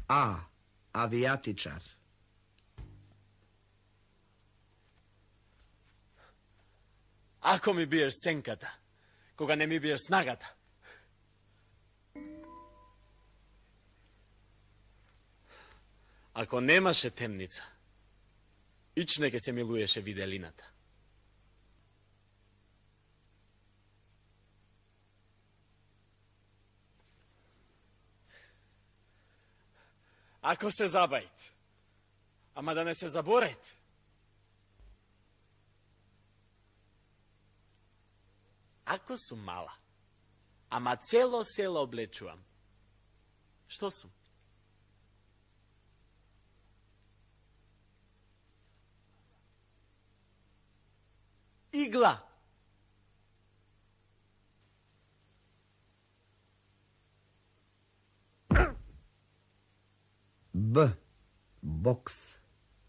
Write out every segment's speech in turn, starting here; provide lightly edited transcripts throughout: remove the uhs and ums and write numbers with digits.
A. Авиатичар. Ако ми биеш сенката, кога не ми биеш снагата. Ако немаше темница, ичне ке се милуеше виделината. Ако се забајт, ама да не се заборет. Ако сум мала, ама цело село облечувам, што сум? Игла. Б. Бокс.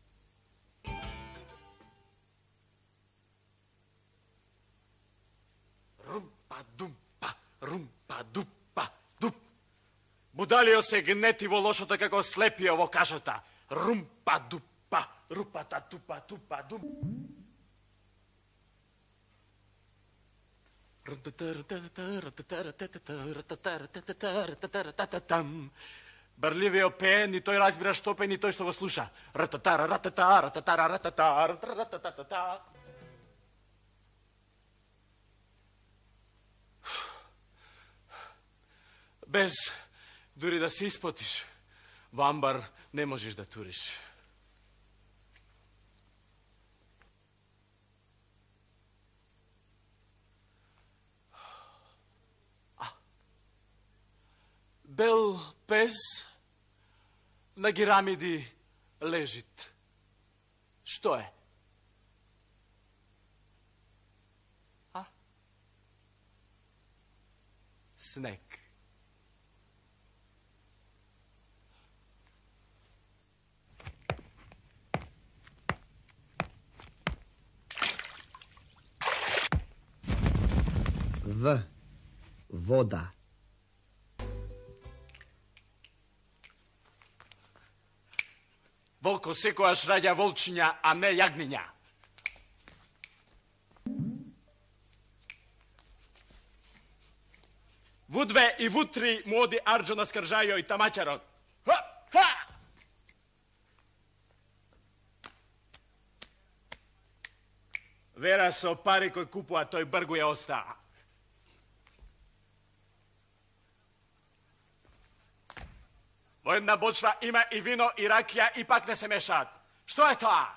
Румпа-думпа, румпа-дупа, дуп. Будалио се гнети во лошото како слепио во кашата. Румпа-дупа, рупата-тупа-тупа-дум. Барливио пее, ни тој разбира што пее, ни тој што го слуша. Рататара, ратата, рататара, ратата, рататата. Без дури да се испотиш, во амбар не можеш да туриш. Бел пес на гирамиди лежит. Што е? А? Снег. В. Вода. Волко секојаш раѓа волчиња, а не јагниња. Вудве и вутри му оди арџо на скржајо и тамачарот. Ха! Ха! Вера со пари кој купува, тој бргу ја остаа. Во една бочва има и вино и ракија и пак не се мешаат. Што е тоа?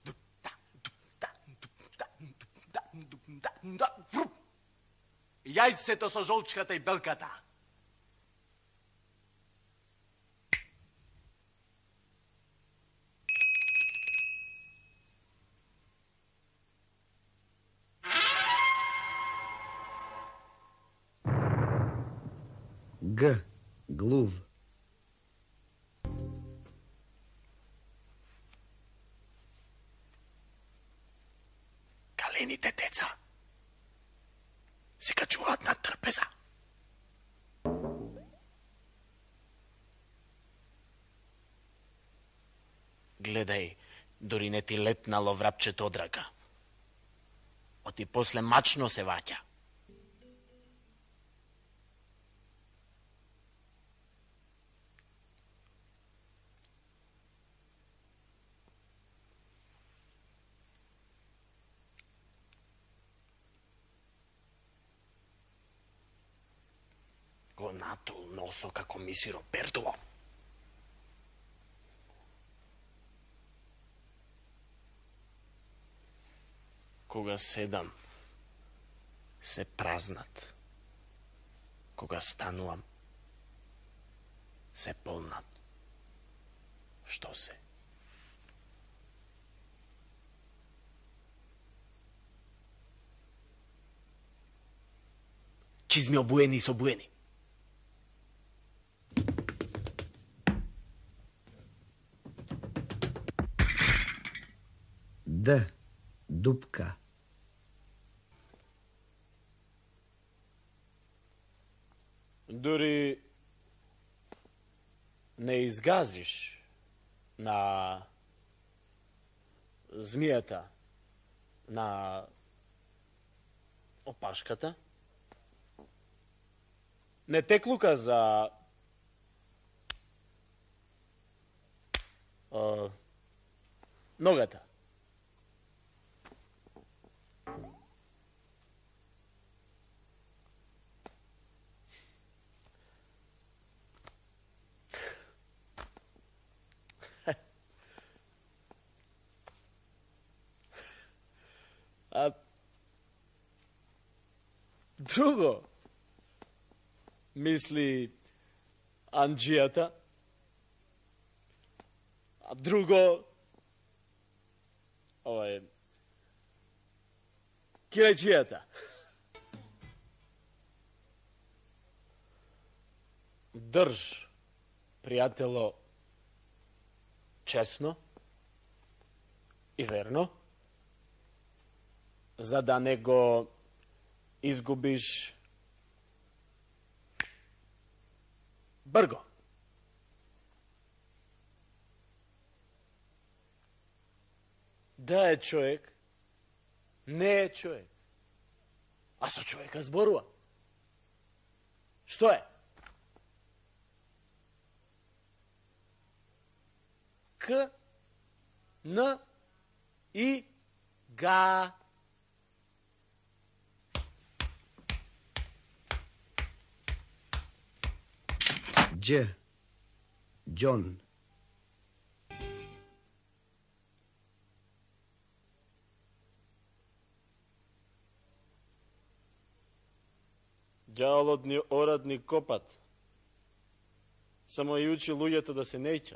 Јајцето со жолчката и белката. Г. Глув. Калените деца се качуваат на трпеза. Гледај, дори не ти летнало врапчето од рака. Оти после мачно се ваќа. Го натул носо како мисиро пердуло. Кога седам, се празнат. Кога станувам, се полнат. Што се? Чизми обуени и собуени. Д. Дупка. Дури не изгазиш на змијата, на опашката, не теклука за ногата. А друго мисли анџијата, а друго килеџијата. Држ, пријатело, чесно и верно, за да не го изгубиш брго. Да е човек, не е човек, а со човека зборува. Што е? К, Н, И, Га. Дж, Џон. Ѓаволот ни орад ни копат. Само и учи луѓето да се нејќат.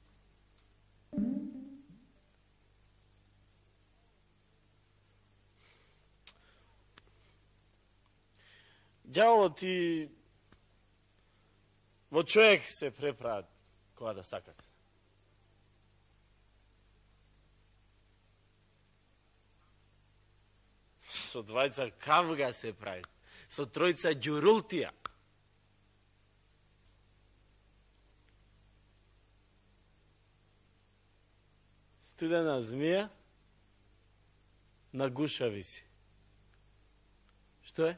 Ѓаволот и во човек се преправат кога да сакат. Со двајца кавга се прави, со тројца ѓурултија. Студена змија на гуша виси. Што е?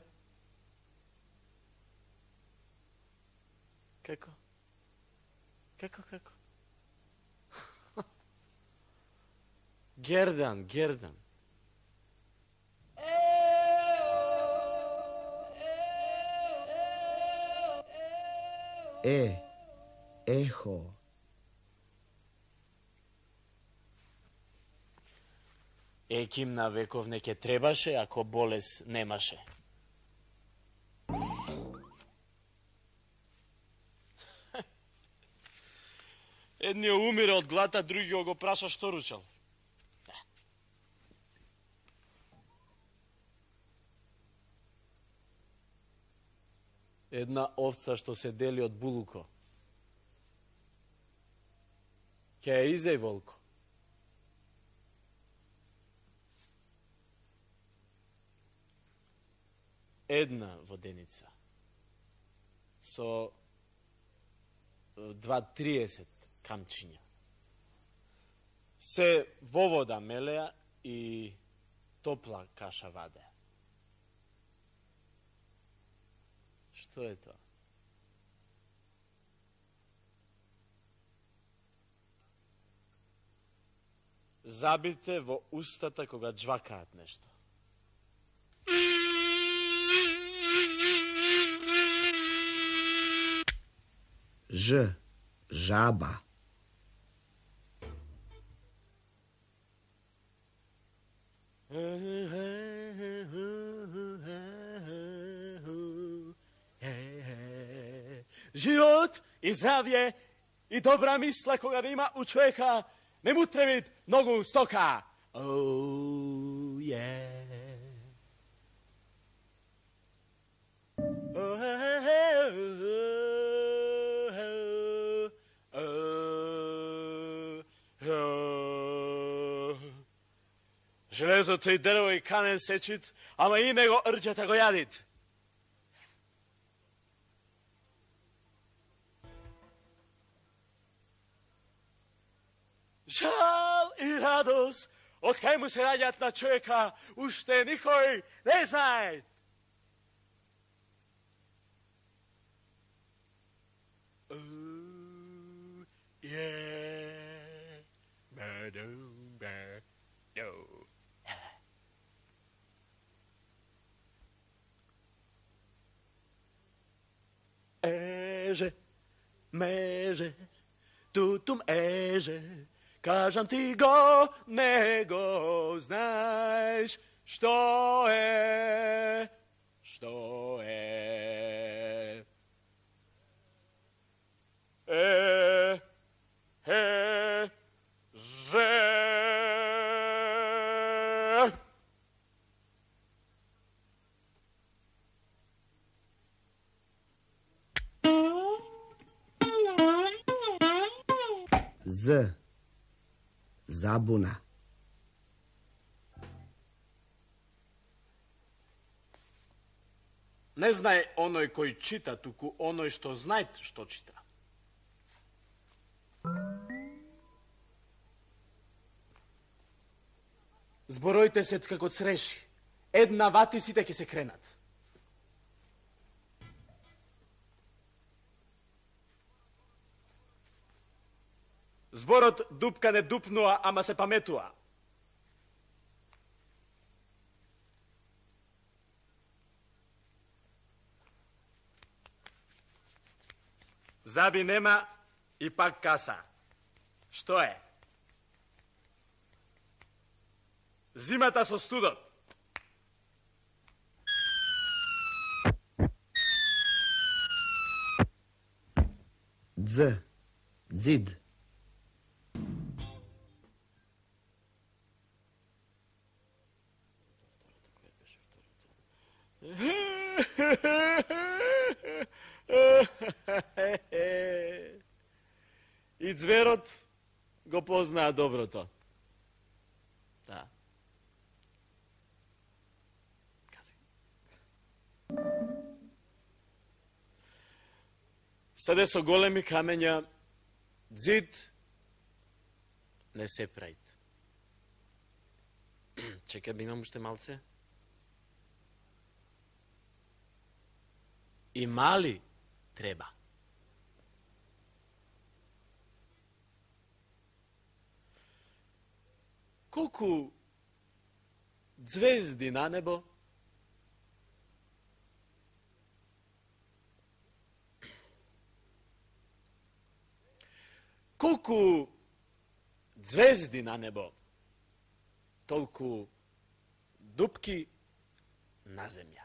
Како? Како? Гердан. Ехо. Еким на веков не ке требаше, ако болес немаше. Едниот умира од глата, другиот го праша што ручал. Една овца што се дели од булуко. Ке ја изеј волко. Една воденица со 2-30 камчиња. Се во вода мелеа и топла каша ваде. Што е тоа? Забите во устата кога джвакаат нешто. Ж, жаба. Живот и здравје и добра мисла кога да има у човека, не му треби многу стока. Oh, yeah. Железото и дрво и камен сечит, ама и него рđата го јадит. Žal i radost, od kaj mu se rađat na čovjeka, ušte nikoj ne znaj. Yeah, ba-dum, ba-do. Eže, meže, tutum eže, kažem ti go, nego znaš što je, što je. Že. Z. Zabuna. Ne znaj onoj koji čita, tuku onoj što znaj što čita. Zborojte se kako sreši. Една вати сите ќе се кренат. Зборот дупка не дупнува, ама се паметува. Заби нема и пак каса. Што е? Зимата со студот. Дз. Дзид. И зверот го познаа доброто. Да. Седе со големи камења, зид не се праит. Чекай, би имам уште малце. И мали треба. Колку звезди на небо, колку звезди на небо, толку дупки на земја.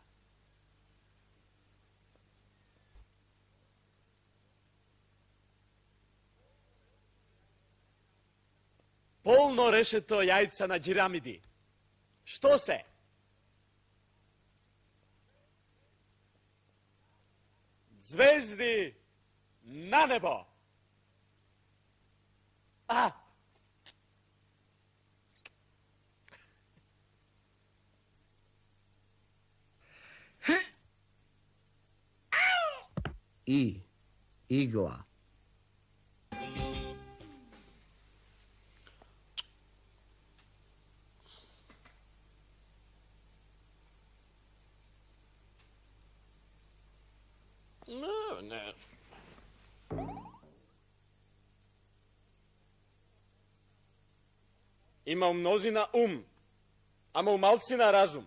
Полно решето јајца на џирамиди. Што се? Звезди на небо. А! И. Игла. Не. Има у мнозина ум, ама у малцина разум.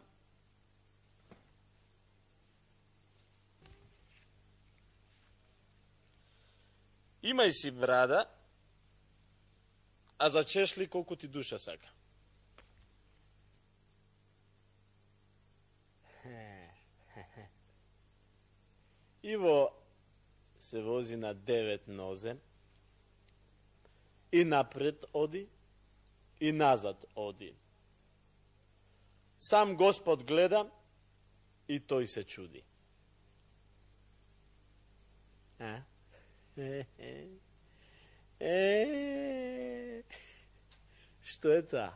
Имај си брада, а зачешли колку ти душа сака. Иво се вози на 9 нозе, и напред оди, и назад оди. Сам Господ гледа, и тој се чуди. Што е тоа?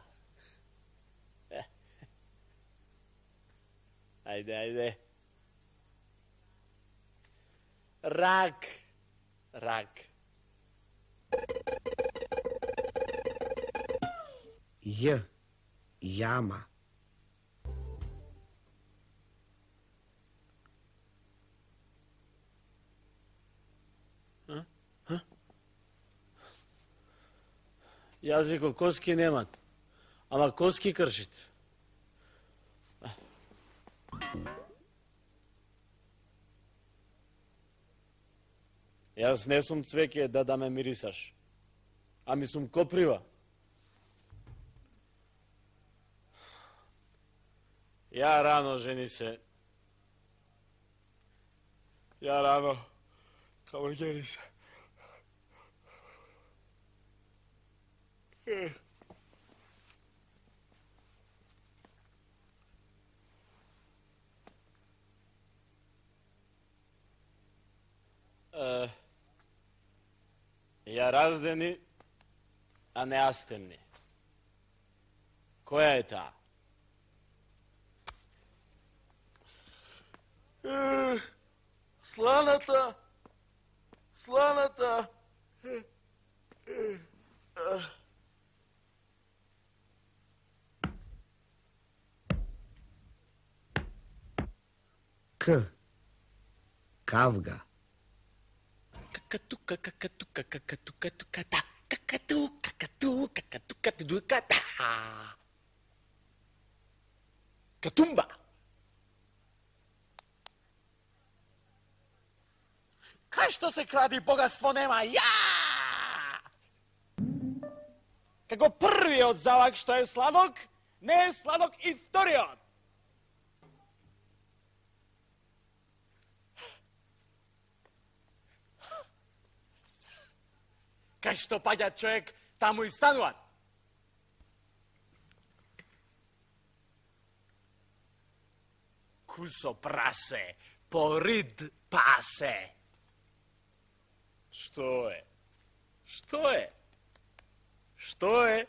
Ајде, ајде. Рак. Рак. J, jama. Јазико коски немат, ама коски кршите. Јас не сум цвеќе да ме мирисаш, ами сум коприва. Ја рано жени се. Ја рано кавалјери се. Ја раздени, а не астемни. Која е таа? Сланата! Сланата! К, кавга. Какатука, какатука, какатука, туката. Какату, какату, какатука, туката. Катумба. Кај што се кради богатство нема, ја! Како првиот залак што е сладок, не е сладок и вториот. Кај што паѓа човек, таму и станува. Кусо прасе, порид пасе. Што е? Што е? Што е?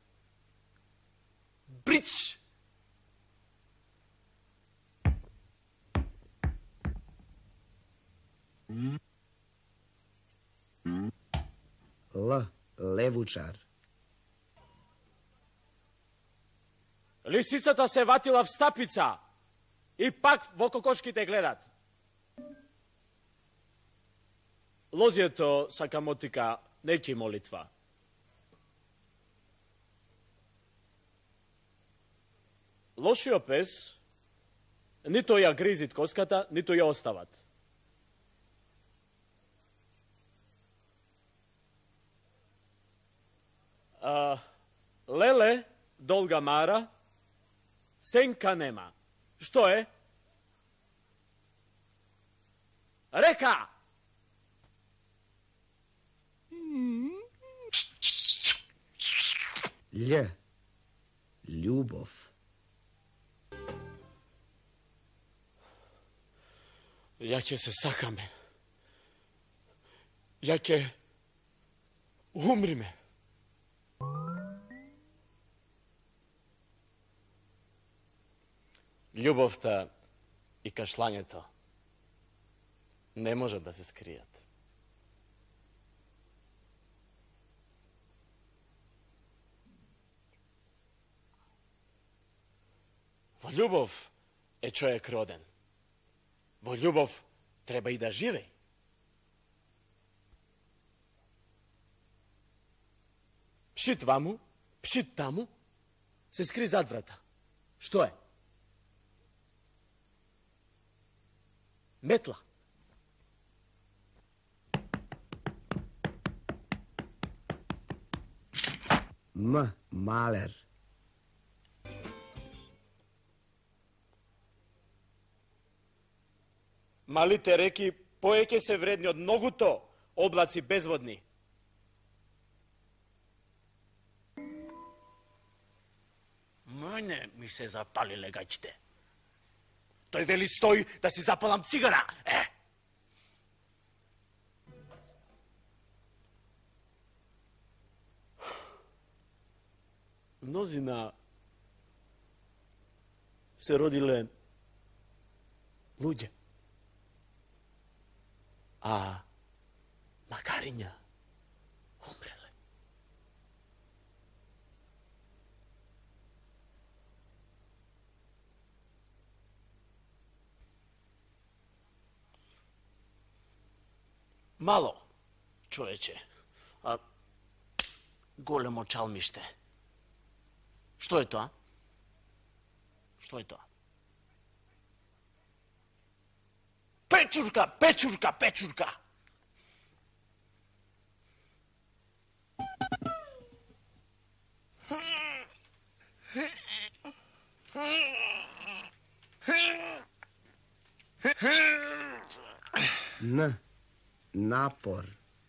Брич! Л, левучар. Лисицата се ватила в стапица и пак во кокошките гледат. Лозието сака мотика, неки молитва. Лошиот пес нито ја гризит коската, нито ја остават. Леле, долга мара, сенка нема. Што е? Река! Лј, љубов. Ја ќе се сакаме. Ја ќе умриме. Љубовта и кашлањето не може да се скријат. Во љубов е човек роден. Во љубов треба и да живе. Пшит ваму, пшит таму, се скри зад врата. Што е? Метла. М, малер. Малите реки поеќе се вредни од многуто облаци безводни. Мене ми се запали легаќите. Тој вели стои да си запалам цигара. Мнозина се родиле луѓе. А макариња умреле. Malo, čoveče. Golemo čalmište. Što je to, a? Što je to? Pečurka, pečurka, pečurka! Napor.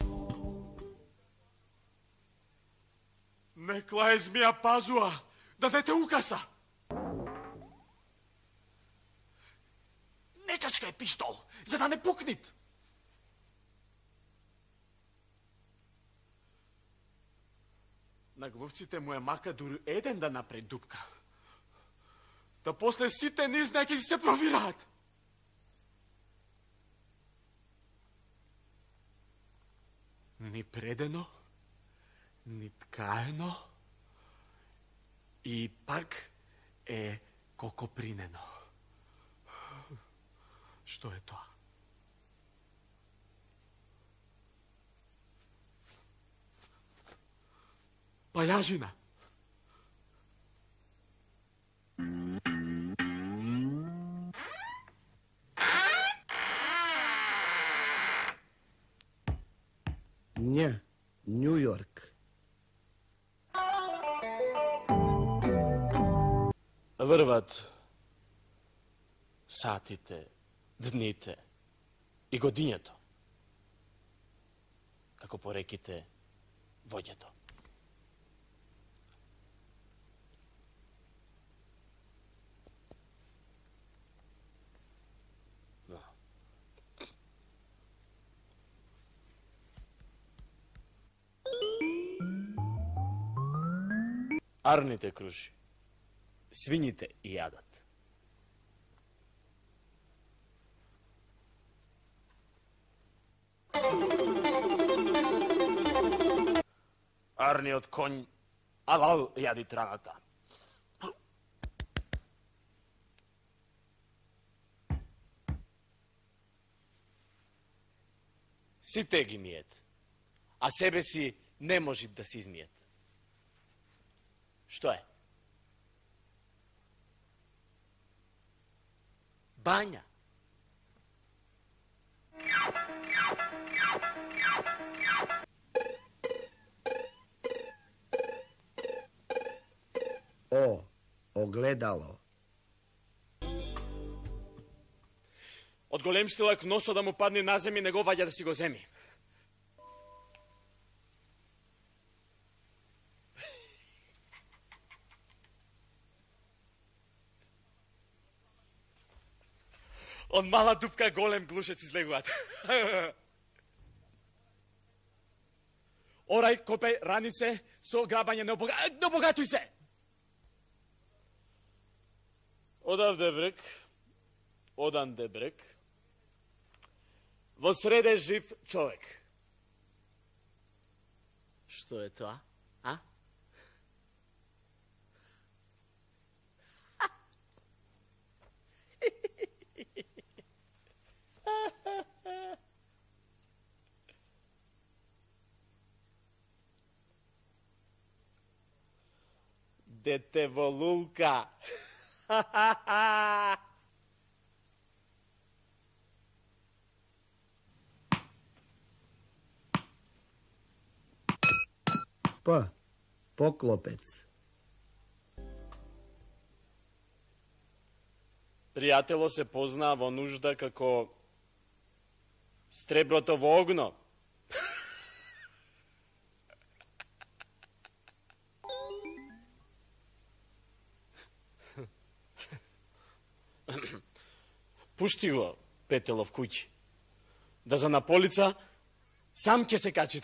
Nekla je zmija pazua, da te ukasa. Ne čačkaj pištol, za da ne puknit. Na gluvcite mu je makadur eden da napred dupka. Da posle site niz neki se provirat. Ni predeno, ni tkajeno, ipak kokoprineno. Što je to? Paljažina. New York. Vrvat satite, dnite i godinjeto. Kako porekite, vodjeto. Arnite kruši, svinjite i jadat. Arni od konj, alal jadi tranata. Si tegi mijet, a sebe si ne možit da si izmijet. Što je? Banja. Ogledalo. Od golemštilak noso da mu padne na zemlji, nego valja da si go zemi. Od mala dupka golem glušec izleguat. Oraj, kopej, rani se, so grabanje, ne obogatuj se! Odavde brek, odande brek, vo srede živ čovek. Što je to, a? Dete volulka. Poklopec. Prijatelo se pozna vo nužda kako strebrotovo ogno. Pušti go, Petelov kući, da za napolica sam će se kačit.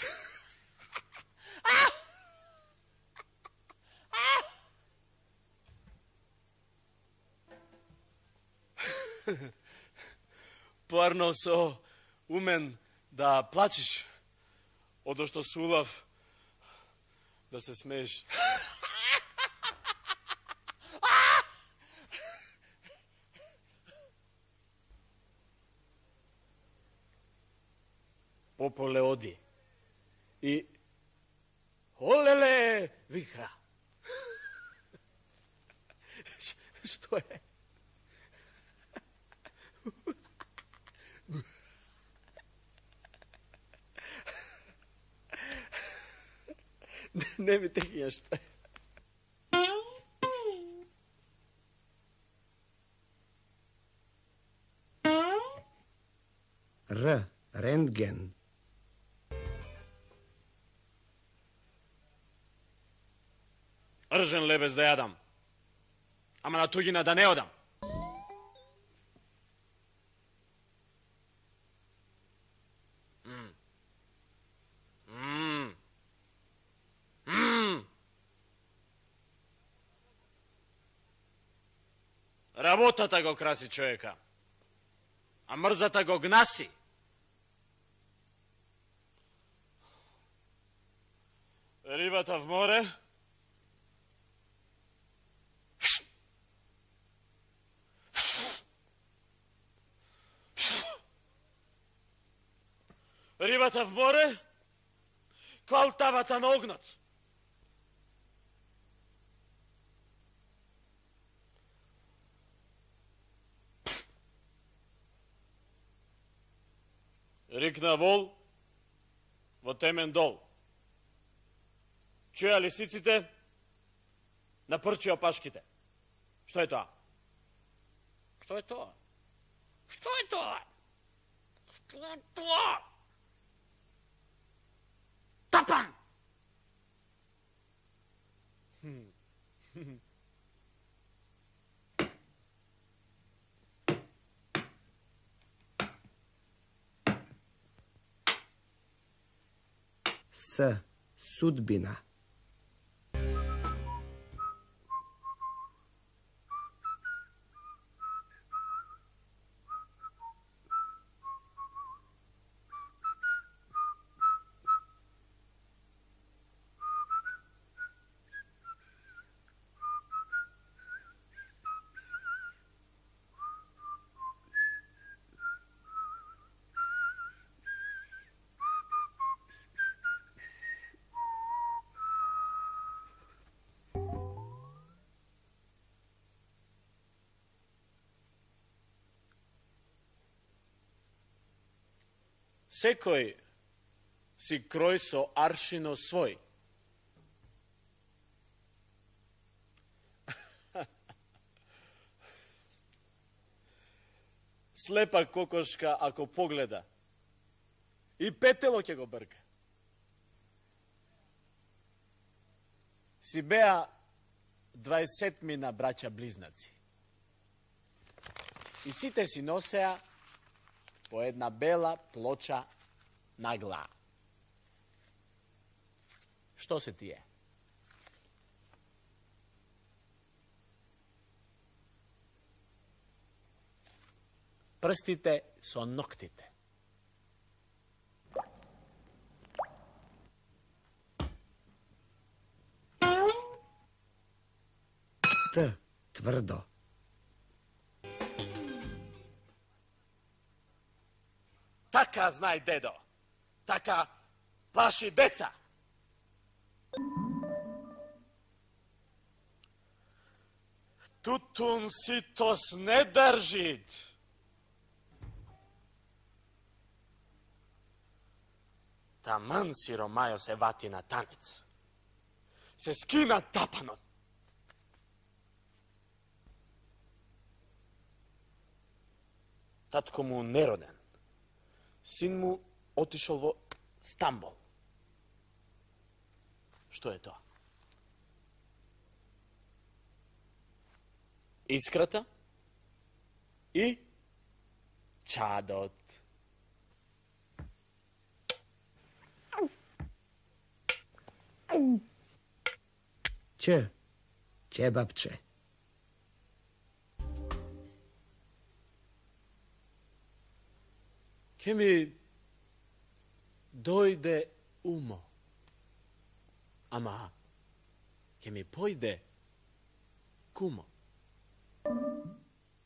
Parno so umen da plačiš, odo što sulav da se smeješ. popole odi. I olele vihra. Što je? Ne mi tekinja što je. R. Rentgen. Ržen lebez da jadam. Ama na tuđina da ne odam. Работата го краси човека, а мрзата го гнаси. Рибата в море, рибата в море, калтавата на огнот. Рикна вол во темен дол. Чуја лисиците, напрчи опашките. Што е тоа? Што е тоа? Што е тоа? Што е тоа? Тапан! S. Sudbina. Секој си крој со аршино свој. Слепа кокошка ако погледа, и петело ќе го брка. Си беа 20 браќа близнаци. И сите си носеа по една бела плоча на глава. Што се тие? Прстите со ноктите. Т. Тврдо. Така знај, дедо. Така плаши деца. Тутун ситос не држит. Таман сиромајо се вати на танец. Се скина тапанот. Татко му нероден. Син му отишол во Стамбол. Што е тоа? Искрата и чадот. Ć. Ćebapče. Ке ми дојде умо. Ама, ке ми појде кумо.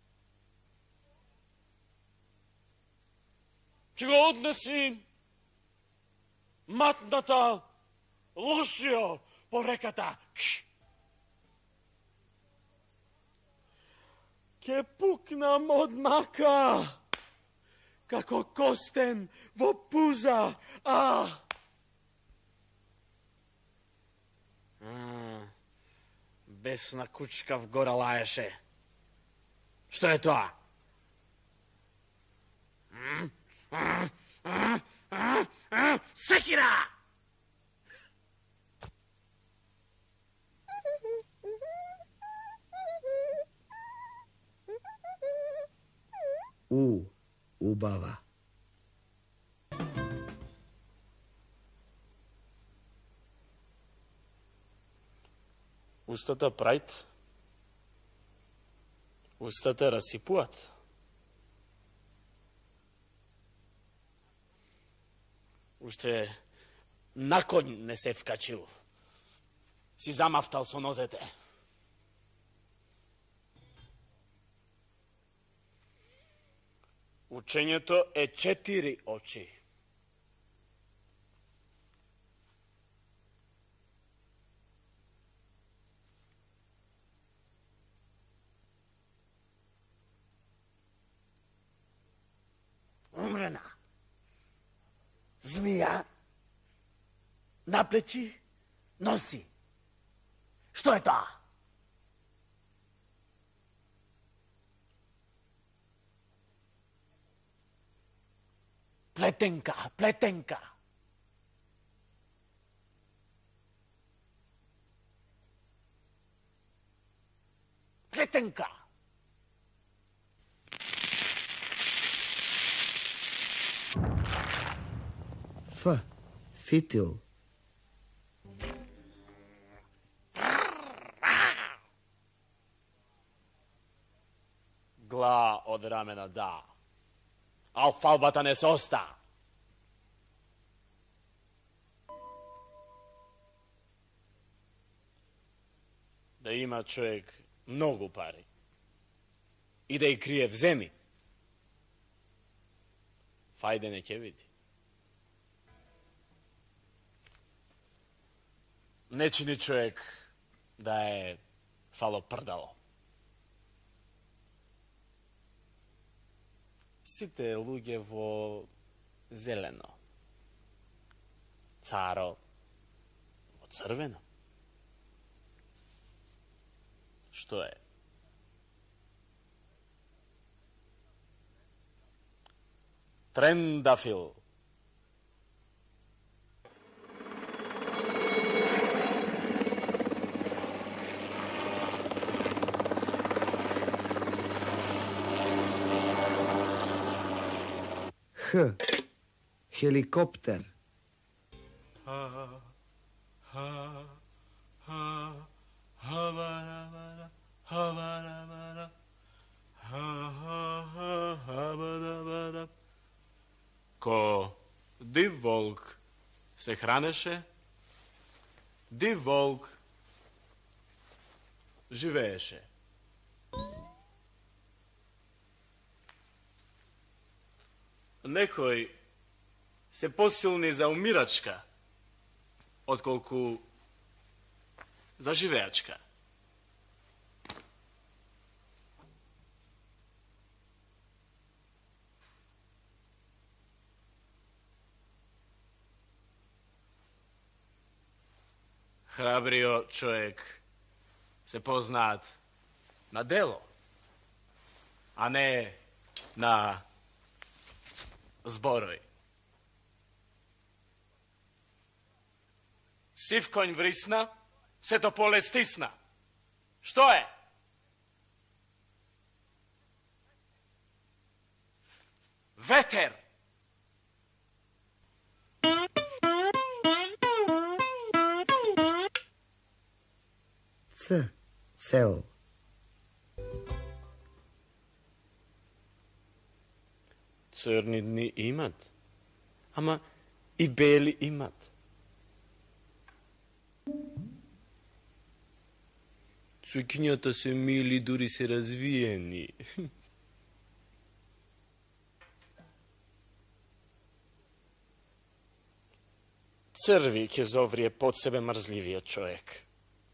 Ке го однесим матната лошио по реката. Ке пукнам од мака, како костен во пуза. Бесна кучка в гора лаеше. Што е тоа? Секира! Убава. Устата прајт, устата расипуат. Уште на конј не се вкачил. Си замавтал со нозете. Учењето е 4 очи. Умрена. Змија. На плечи носи. Што е тоа? Плетенка, плетенка. Плетенка. Фитил. Гла од рамена, да. Алфалбата не се оста. Да има човек многу пари и да ја крие в земи, фајде не ќе види. Не чини човек да е фалопрдало. Сите луѓе во зелено. Царо во црвено. Што е? Трендафил. Хеликоптер. Ко див волк се хранеше, див волк живееше. Некои се посилни за умирачка, отколку за живеачка. Храбрио човек се познаат на дело, а не на зборој. Сив конј врисна, сето поле стисна. Што е? Ветер! Цел. Црни дни имат, ама и бели имат. Цвекињата се мили, дури се развиени. Crvi kezovri je pod sebe mrzljiviji čovjek.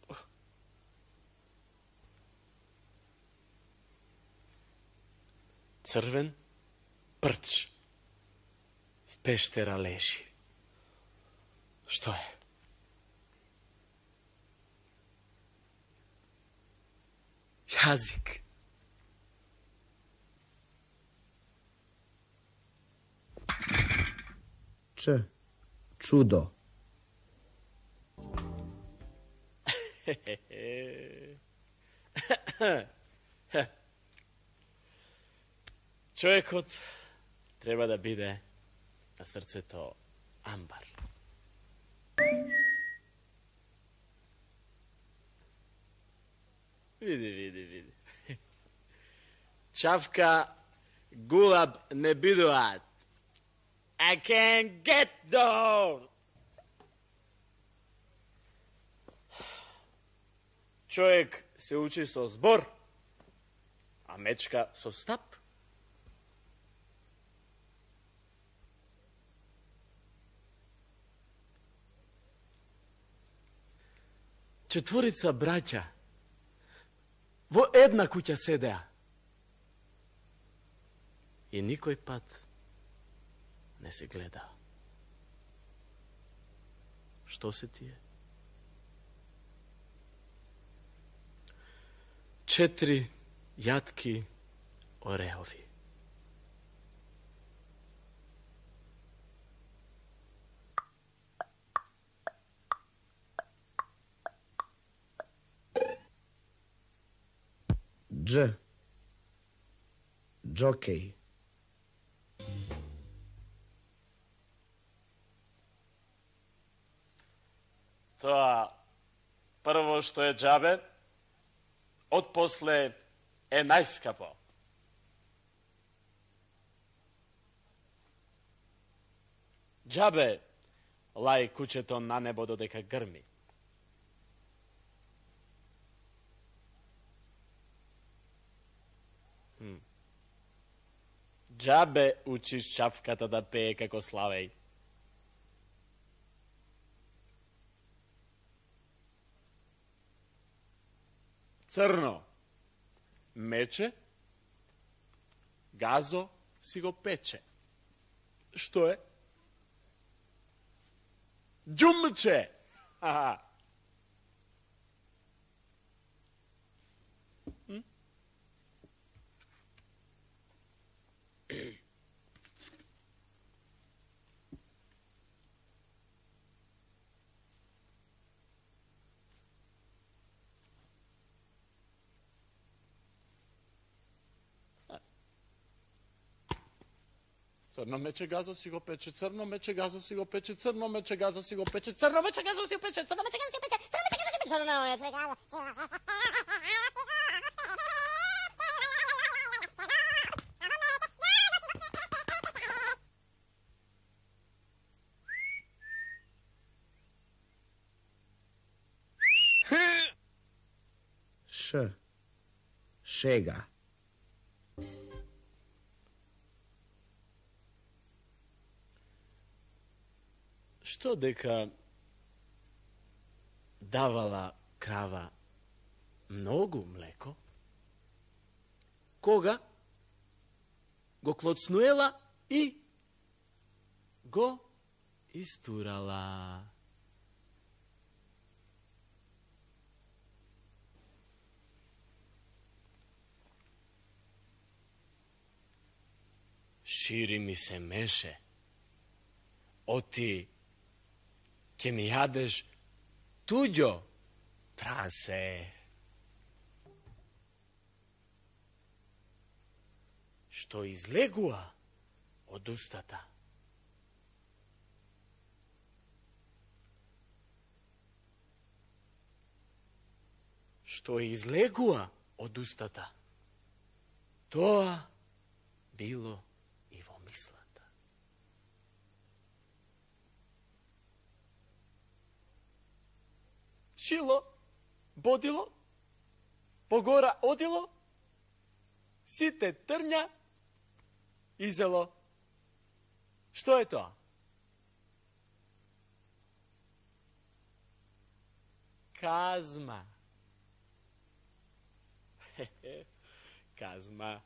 Crven prč v peštera leži. Što je? Jazik. Čudo. Čovjekot treba da bide na srce to ambar. Vidi. Čavka gulab ne biduat. I can't get down. Čovjek se uči so zbor, a mečka so stap. Četvorica braća vo jedna kuća sedea. I nikoj pat ne se gleda. Što se ti je? 4 jatki orehovi. Džokej. To prvo što je džabe, odposle je najskapo. Džabe laj kućeto na nebo dodeka grmi. Džabe učiš čavkata da peje kako slavej. Crno meče, gazo si go peče. Što je? Džumče! Aha. Crno meče gazo si go peče, crno meče gazo si go peče, crno meče gazo si go peče, crno meče gazo si go peče, crno meče gazo si go peče, crno meče gazo si go peče, crno meče gazo si go peče. Šega. Što deka davala krava mnogu mleko, koga go klocnujela i go isturala. Širi mi se meše, oti ke mi jadeš tuđo prase. Što izlegua od ustata. Što izlegua od ustata. To bilo i vo mislata. Šilo, bodilo, pogora odilo, site trnja, izelo. Što je to? Kazma. Kazma.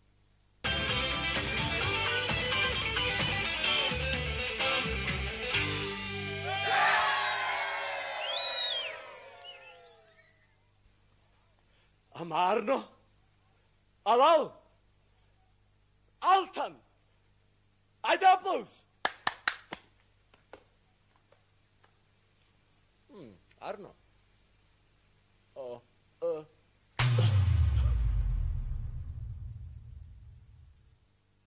Amarno. Alal. Altan. Ajde aplauz.